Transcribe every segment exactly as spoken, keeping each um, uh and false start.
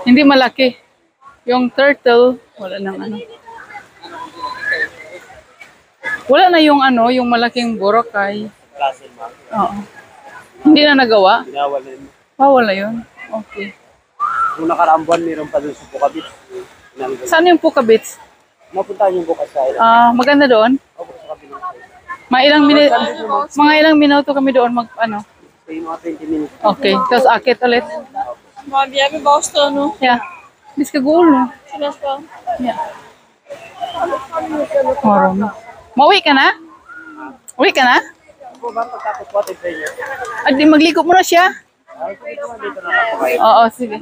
Hindi malaki. Yung turtle, wala nang ano. Wala na yung ano, yung malaking Boracay. Oo. Hindi na nagawa? Ginawa na yun. Ah, wala yun. Okay. Kung nakaraang buwan, meron pa doon sa Puka Beach. Saan yung Puka Beach? Mapuntahan yung bukas sa ilang. Ah, maganda doon? Opo, sa kabilang. Mga ilang minuto, mga ilang minuto kami doon mag ano. Say mga twenty minutes. Okay, tapos akit ulit. Mga biyami Boston, no? Yeah. Bis ka goal, no? Sinas pa. Yeah. Marom. Mauwi ka na? Uwi ka na? Opo, ba pagkatapos po atin sa inyo? At di magligo muna siya. Ay, dito na dito na ako kayo. Oo, sige.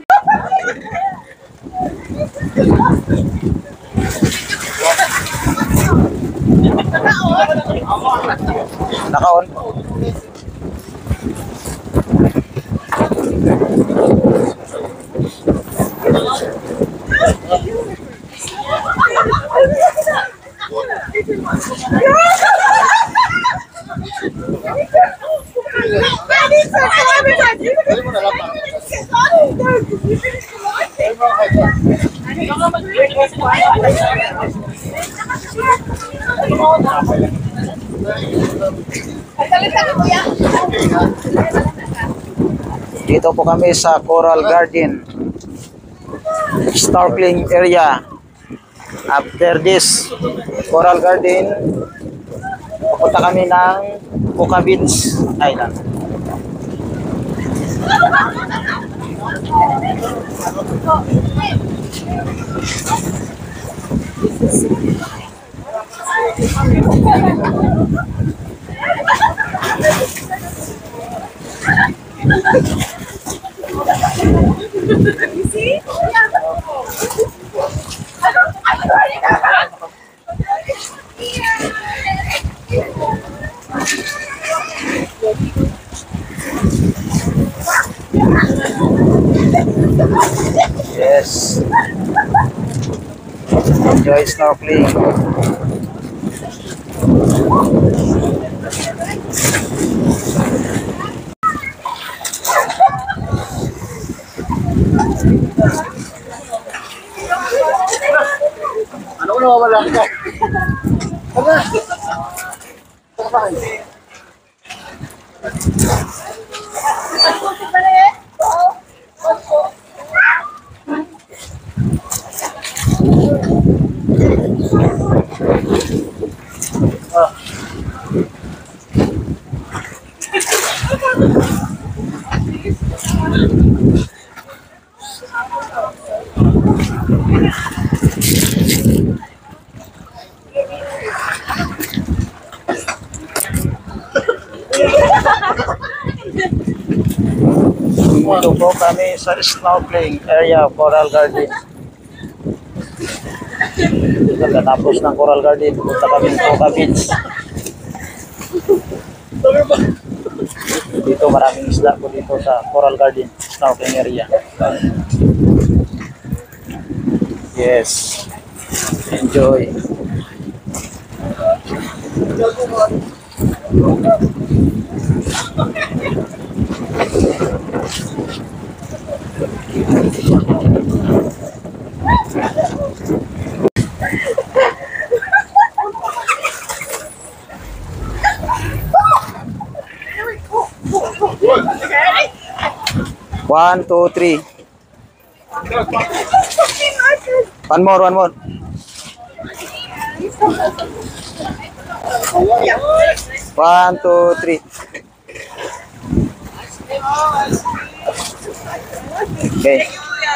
Naka-on. Dito po kami sa Coral Garden snorkeling area. After this Coral Garden, pupunta kami ng Puka Beach Island. Yes. Enjoy snorkeling. Ano ko nawawala ka? Dito po kami sa snorkeling area Coral Garden. Pagkatapos ng Coral Garden, punta kami sa Puka Beach. Dito maraming isla po dito sa Coral Garden snorkeling area. Yes. Enjoy. One, two, three. One more, one more. One, two, three. Okay.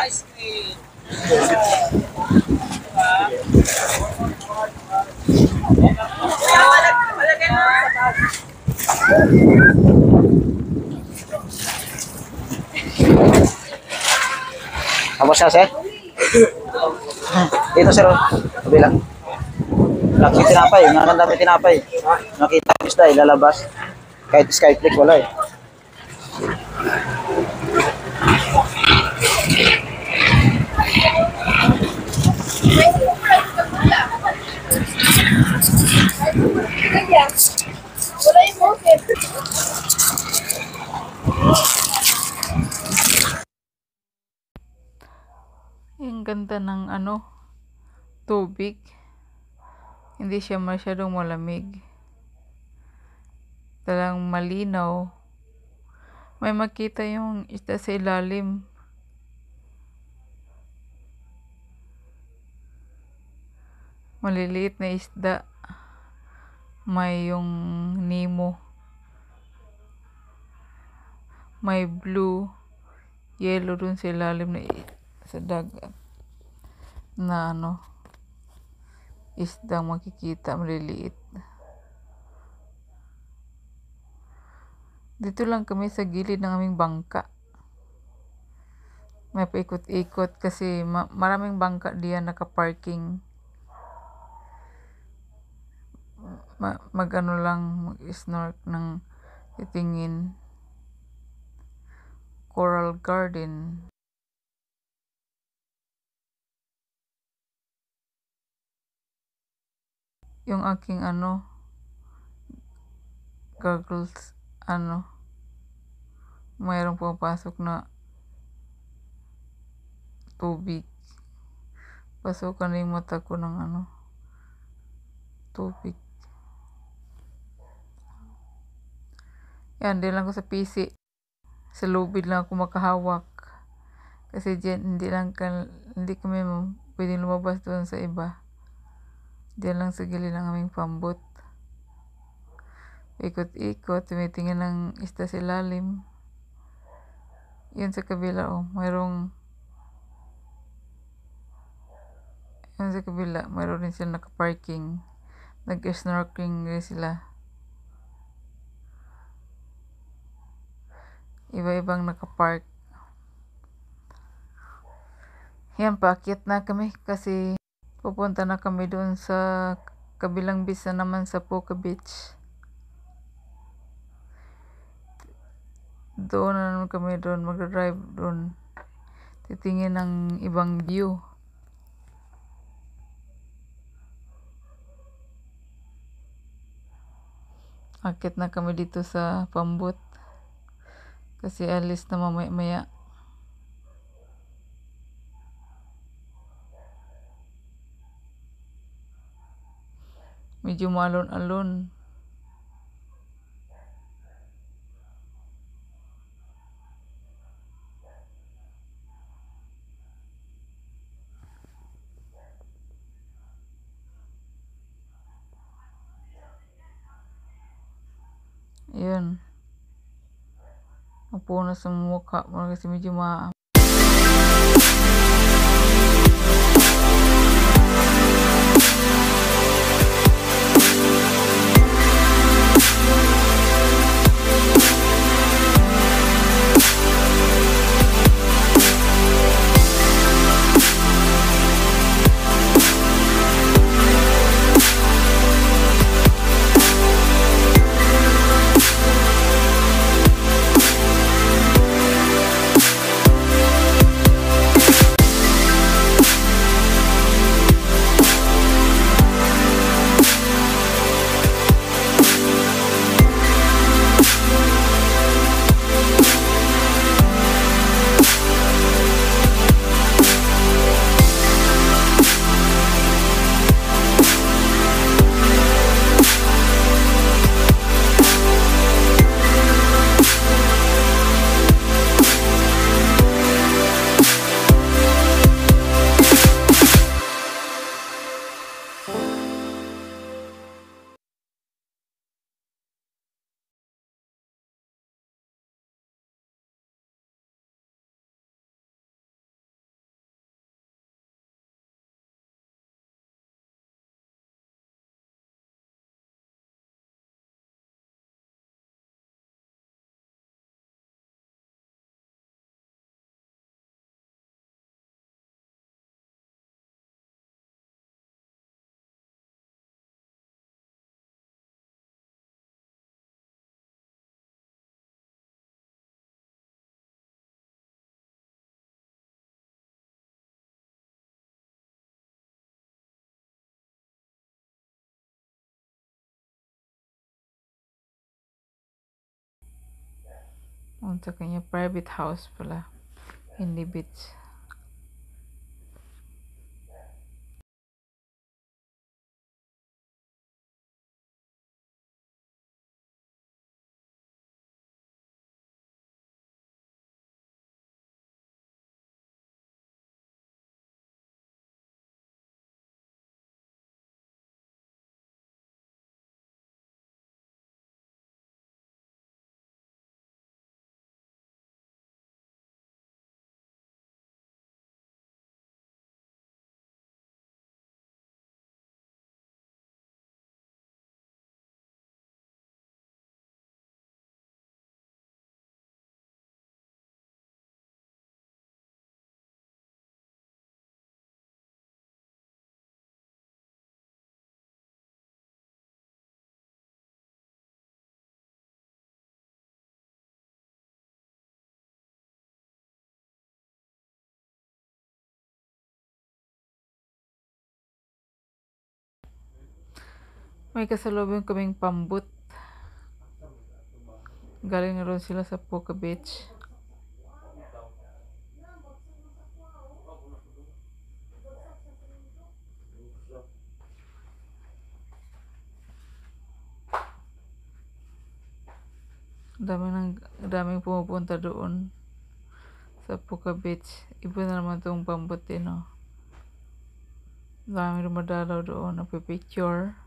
Tapos na, sir? Dito, sir. Kabilang. Nakita tinapay. Ang dami tinapay. Nakita ko isda, ilalabas. Kahit skyflake, wala eh. Ang ganda ng ano, tubig. Hindi siya masyadong malamig. Talagang malinaw. May makita yung isda sa ilalim. Maliliit na isda. May yung Nemo. May blue, yellow dun sa ilalim na sa dagat. Na ano, isda makikita maliliit. Dito lang kami sa gilid ng aming bangka. May paikot-ikot kasi ma- maraming bangka diyan naka-parking. Ma- mag-ano lang, mag-snork ng titingin. Coral Garden. Yung aking ano, goggles, ano, mayroong pumapasok na tubig. Pasukan na yung mata ko ng ano, tubig. Yan, di lang ko sa P C. Sa lubid lang ako makahawak. Kasi dyan, hindi lang ka, hindi kami pwedeng lumabas doon sa iba. Diyan lang sa gilid ng aming pambot. Ikot-ikot, tumitingin ng isda sa ilalim. Yun sa kabila, oh, mayroong yun sa kabila, mayroon din sila naka-parking. Nag-snorkeling rin sila. Iba-ibang naka-park. Yan, paakyat na kami kasi pupunta na kami doon sa kabilang beach na naman sa Poca Beach. Doon na naman kami doon, mag-drive doon. Titingin ng ibang view. Akit na kami dito sa pambot. Kasi alis na mamaya-maya. Medyo malon-alon. Yun. Mapuno sa mukha mo kasi medyo ma unsa kanya private house pala. Hindi beach. May kasalubong kaming pambut. Galing na ron sila sa Puka Beach. Dami ng, daming pumupunta doon sa Puka Beach. Iba na naman itong pambut eh, no? Daming dumadalaw doon, nagpipicture.